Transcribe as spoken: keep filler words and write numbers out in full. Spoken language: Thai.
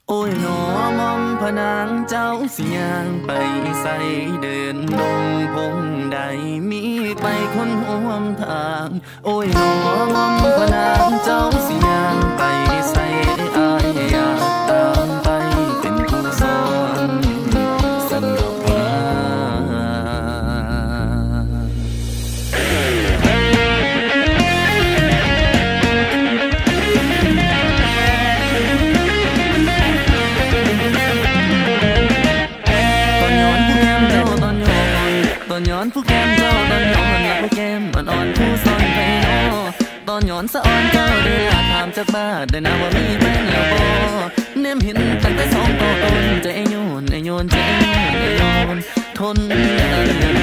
โอ้ยหนอมอมพนางเจ้าสิยางไปใส่เดินลงพงใดมีไปคนห่วมทางโอ้ยหนอมอมพนางเจ้าสิยางไปใส่อายอยากตามไปเป็นผู้สอนสนุกว่าตอนย้อนผู้แก้มเจ้าตอนย้อนหลักผู้แก้มอ่อนอ่อนผู้ซ่อนไปนอตอนย้อนสะอ่อนเจ้าเดือดถามจากบ้านได้นะว่ามีแฟนแล้วบ่เนมเห็นตั้งแต่สองต่อต้นใจโยนไอโยนใจโยนไอโยนทน